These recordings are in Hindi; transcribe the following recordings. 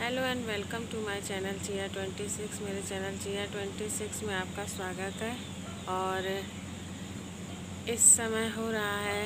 Hello and welcome to my channel Jiya 26। मेरे चैनल जिया 26 में आपका स्वागत है। और इस समय हो रहा है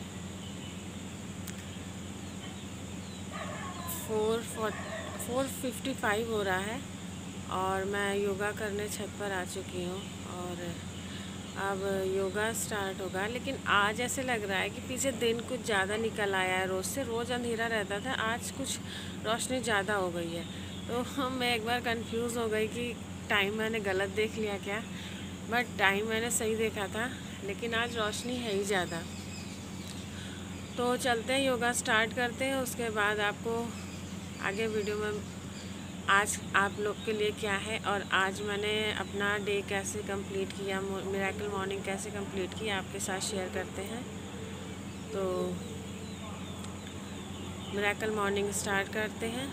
4:55 हो रहा है और मैं योगा करने छत पर आ चुकी हूँ। और अब योगा स्टार्ट होगा, लेकिन आज ऐसे लग रहा है कि पीछे दिन कुछ ज़्यादा निकल आया है। रोज़ से रोज़ अंधेरा रहता था, आज कुछ रोशनी ज़्यादा हो गई है। तो मैं एक बार कंफ्यूज हो गई कि टाइम मैंने गलत देख लिया क्या। बट टाइम मैंने सही देखा था, लेकिन आज रोशनी है ही ज़्यादा। तो चलते हैं, योगा स्टार्ट करते हैं। उसके बाद आपको आगे वीडियो में आज आप लोग के लिए क्या है और आज मैंने अपना डे कैसे कंप्लीट किया, मिरेकल मॉर्निंग कैसे कंप्लीट की, आपके साथ शेयर करते हैं। तो मिरेकल मॉर्निंग स्टार्ट करते हैं।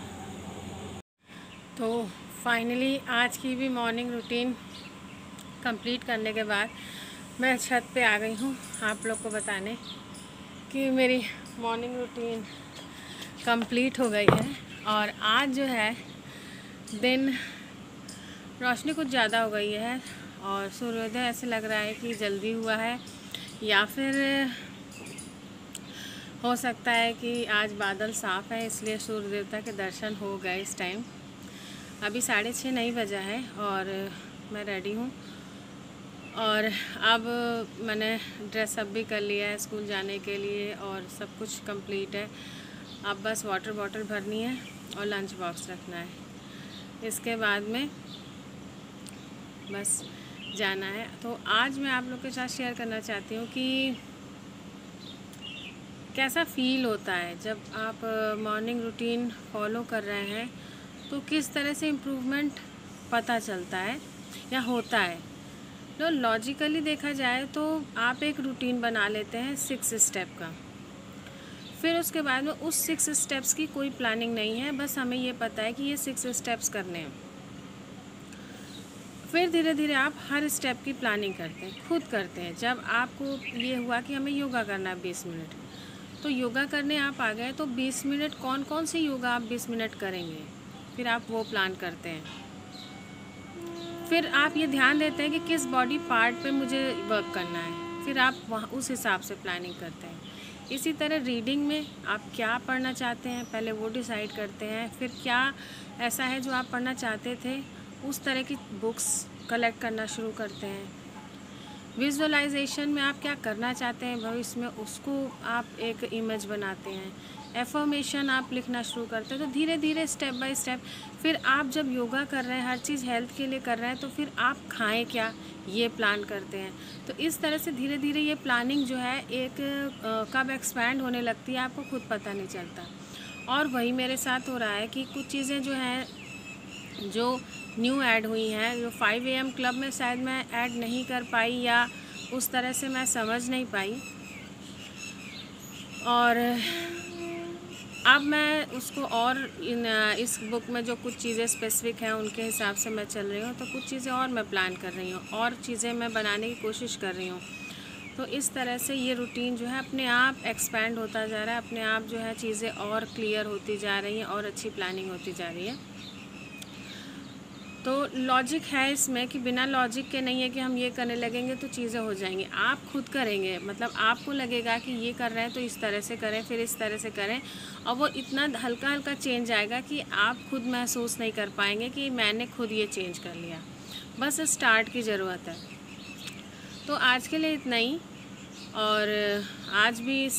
तो फाइनली आज की भी मॉर्निंग रूटीन कंप्लीट करने के बाद मैं छत पे आ गई हूँ आप लोग को बताने कि मेरी मॉर्निंग रूटीन कंप्लीट हो गई है। और आज जो है दिन रोशनी कुछ ज़्यादा हो गई है और सूर्योदय ऐसे लग रहा है कि जल्दी हुआ है, या फिर हो सकता है कि आज बादल साफ़ है इसलिए सूर्य देवता के दर्शन हो गए। इस टाइम अभी 6:30 नहीं बजा है और मैं रेडी हूँ। और अब मैंने ड्रेसअप भी कर लिया है स्कूल जाने के लिए और सब कुछ कंप्लीट है। अब बस वाटर बॉटल भरनी है और लंच बॉक्स रखना है। इसके बाद में बस जाना है। तो आज मैं आप लोग के साथ शेयर करना चाहती हूँ कि कैसा फ़ील होता है जब आप मॉर्निंग रूटीन फॉलो कर रहे हैं, तो किस तरह से इम्प्रूवमेंट पता चलता है या होता है। तो लॉजिकली देखा जाए तो आप एक रूटीन बना लेते हैं 6 स्टेप का, फिर उसके बाद में उस 6 स्टेप्स की कोई प्लानिंग नहीं है, बस हमें ये पता है कि ये 6 स्टेप्स करने हैं। फिर धीरे धीरे आप हर स्टेप की प्लानिंग करते हैं, खुद करते हैं। जब आपको ये हुआ कि हमें योगा करना है 20 मिनट, तो योगा करने आप आ गए, तो 20 मिनट कौन कौन से योगा आप 20 मिनट करेंगे, फिर आप वो प्लान करते हैं। फिर आप ये ध्यान देते हैं कि किस बॉडी पार्ट पे मुझे वर्क करना है, फिर आप वहाँ उस हिसाब से प्लानिंग करते हैं। इसी तरह रीडिंग में आप क्या पढ़ना चाहते हैं पहले वो डिसाइड करते हैं, फिर क्या ऐसा है जो आप पढ़ना चाहते थे उस तरह की बुक्स कलेक्ट करना शुरू करते हैं। विजुअलाइजेशन में आप क्या करना चाहते हैं भविष्य में, उसको आप एक इमेज बनाते हैं। एफर्मेशन आप लिखना शुरू करते हैं। तो धीरे धीरे स्टेप बाय स्टेप फिर आप जब योगा कर रहे हैं, हर चीज़ हेल्थ के लिए कर रहे हैं, तो फिर आप खाएं क्या ये प्लान करते हैं। तो इस तरह से धीरे धीरे ये प्लानिंग जो है एक कब एक्सपैंड होने लगती है आपको खुद पता नहीं चलता। और वही मेरे साथ हो रहा है कि कुछ चीज़ें जो हैं जो न्यू ऐड हुई हैं, जो 5 AM क्लब में शायद मैं ऐड नहीं कर पाई या उस तरह से मैं समझ नहीं पाई, और अब मैं उसको और इस बुक में जो कुछ चीज़ें स्पेसिफिक हैं उनके हिसाब से मैं चल रही हूँ। तो कुछ चीज़ें और मैं प्लान कर रही हूँ और चीज़ें मैं बनाने की कोशिश कर रही हूँ। तो इस तरह से ये रूटीन जो है अपने आप एक्सपैंड होता जा रहा है, अपने आप जो है चीज़ें और क्लियर होती जा रही हैं और अच्छी प्लानिंग होती जा रही है। तो लॉजिक है इसमें कि बिना लॉजिक के नहीं है कि हम ये करने लगेंगे तो चीज़ें हो जाएंगी। आप खुद करेंगे, मतलब आपको लगेगा कि ये कर रहे हैं तो इस तरह से करें, फिर इस तरह से करें, और वो इतना हल्का हल्का चेंज आएगा कि आप खुद महसूस नहीं कर पाएंगे कि मैंने खुद ये चेंज कर लिया। बस स्टार्ट की ज़रूरत है। तो आज के लिए इतना ही। और आज भी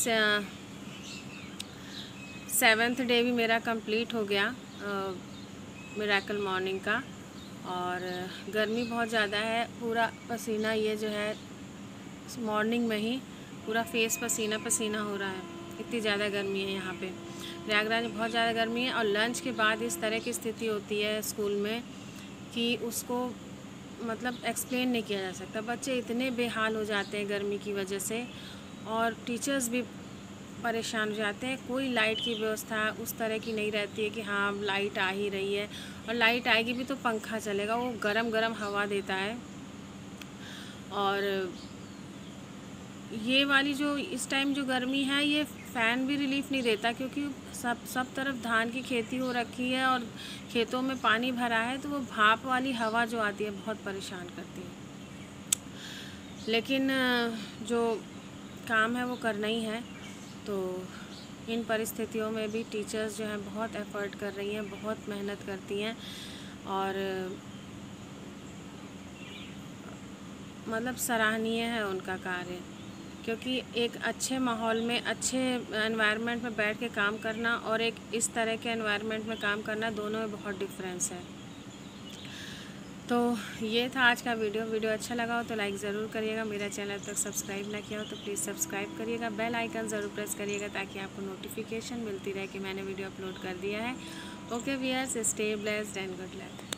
7th डे भी मेरा कंप्लीट हो गया मिरेकल मॉर्निंग का। और गर्मी बहुत ज़्यादा है, पूरा पसीना, ये जो है मॉर्निंग में ही पूरा फेस पसीना पसीना हो रहा है, इतनी ज़्यादा गर्मी है यहाँ पे प्रयागराज में, बहुत ज़्यादा गर्मी है। और लंच के बाद इस तरह की स्थिति होती है स्कूल में कि उसको मतलब एक्सप्लेन नहीं किया जा सकता। बच्चे इतने बेहाल हो जाते हैं गर्मी की वजह से, और टीचर्स भी परेशान हो जाते हैं। कोई लाइट की व्यवस्था उस तरह की नहीं रहती है कि हाँ लाइट आ ही रही है, और लाइट आएगी भी तो पंखा चलेगा, वो गरम गरम हवा देता है। और ये वाली जो इस टाइम जो गर्मी है ये फ़ैन भी रिलीफ नहीं देता, क्योंकि सब तरफ धान की खेती हो रखी है और खेतों में पानी भरा है, तो वो भाप वाली हवा जो आती है बहुत परेशान करती है। लेकिन जो काम है वो करना ही है। तो इन परिस्थितियों में भी टीचर्स जो हैं बहुत एफ़र्ट कर रही हैं, बहुत मेहनत करती हैं और मतलब सराहनीय है उनका कार्य, क्योंकि एक अच्छे माहौल में, अच्छे एनवायरनमेंट में बैठ के काम करना और एक इस तरह के एनवायरनमेंट में काम करना, दोनों में बहुत डिफरेंस है। तो ये था आज का वीडियो अच्छा लगा हो तो लाइक ज़रूर करिएगा। मेरा चैनल अब तक सब्सक्राइब ना किया हो तो प्लीज़ सब्सक्राइब करिएगा, बेल आइकन ज़रूर प्रेस करिएगा ताकि आपको नोटिफिकेशन मिलती रहे कि मैंने वीडियो अपलोड कर दिया है। Okay viewers, stay blessed and good luck.